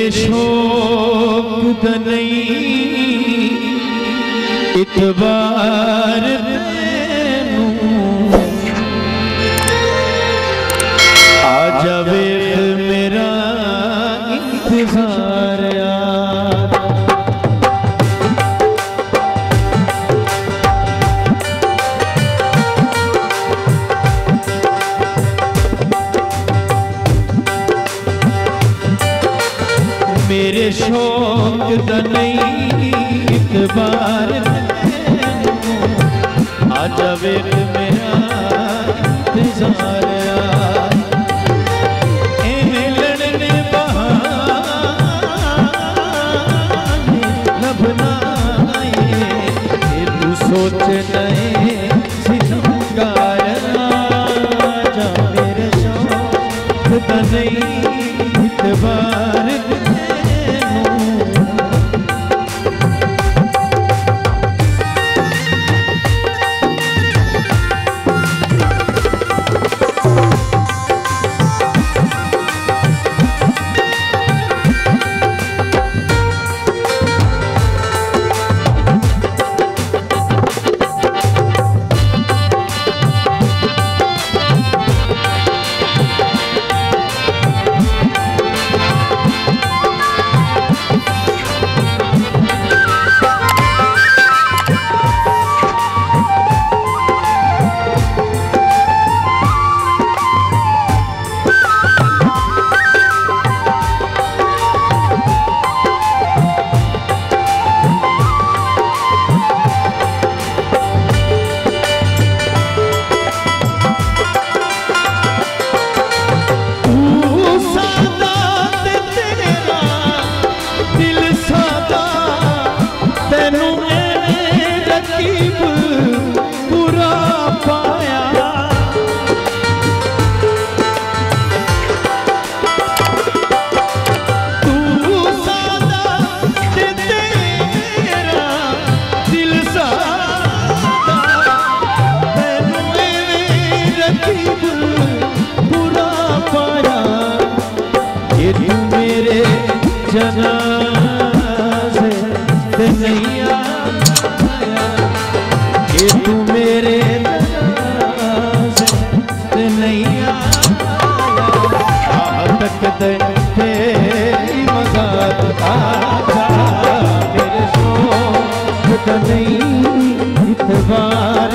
मेरे शौक दा नहीं इतबार तैनू आ जावे मेरा इंतजार यार। मेरे शौक दा नहीं इतबार आ जावे मेरा इंतजार यार। इन्हें लड़ने बहाने लभना ये तू सोच नहीं सिंगार जा। मेरे शौक दा नहीं इतबार जनाज़े ते नहीं आया कि तू मेरे जनाज़े ते नहीं आया। तक दे तेरी मज़ार आजा। मेरे शौक दा नहीं इतबार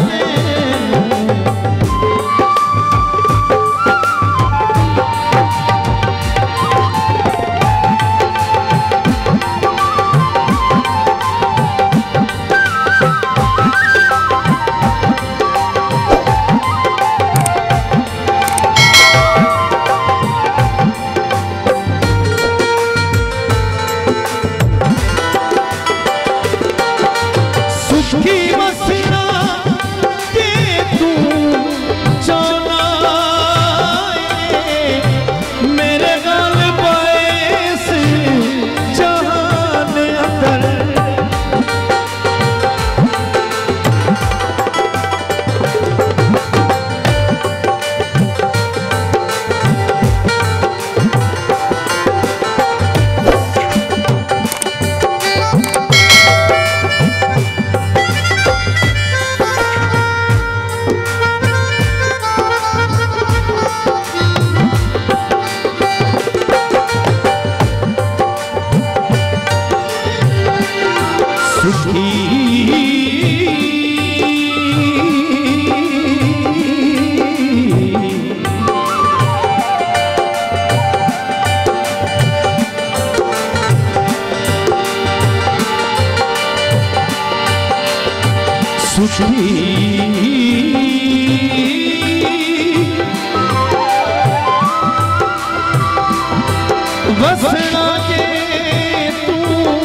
वसना के तू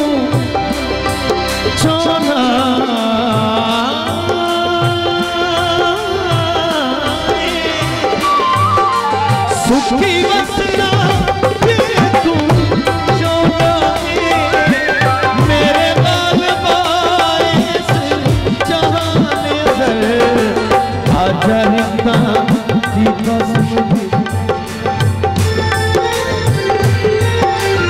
छोना सुखी वसना के तू छोना मेरे बाल बाइस जहान दर आजा हिंदा दी कसम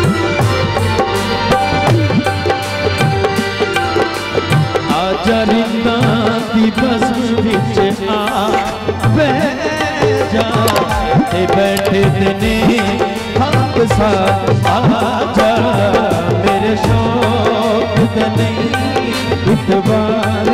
सारे बैठे ने हक साथ आजा मेरे शौक नहीं इतबार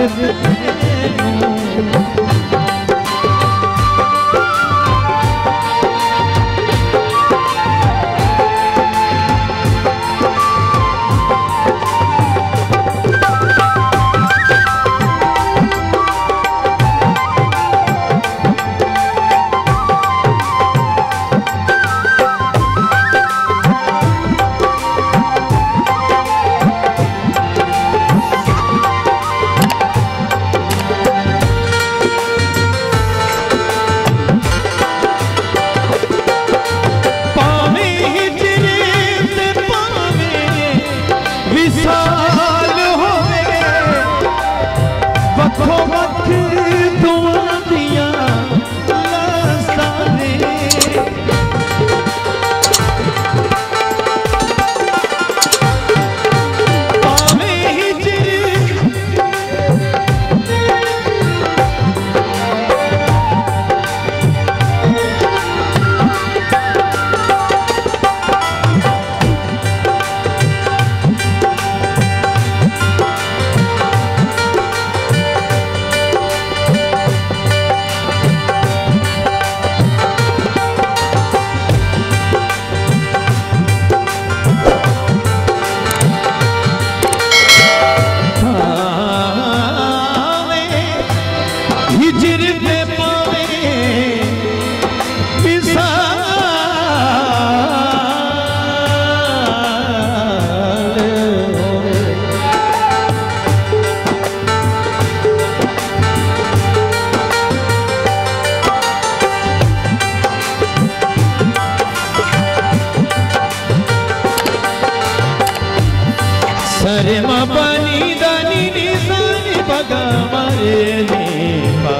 सरे मा पानी दानी नी सानी बगा मारे ने पा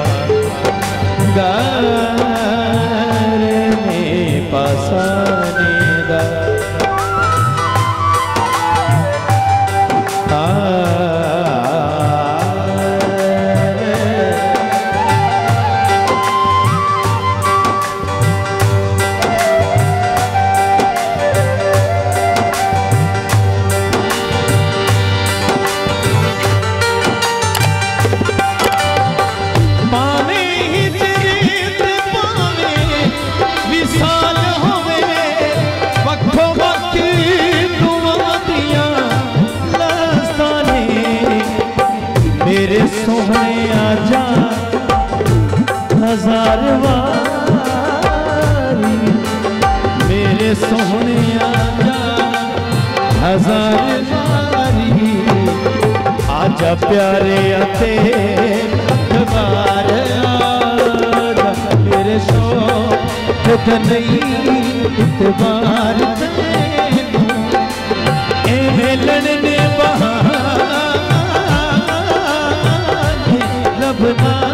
गारे ने पासाने दा मेरे सोहने आजा हजार वारी मेरे सोहने आजा हजार वारी आजा प्यारे आते अखबार आजा मेरे शौक नहीं इतबार ए मिलन ने बहार लभना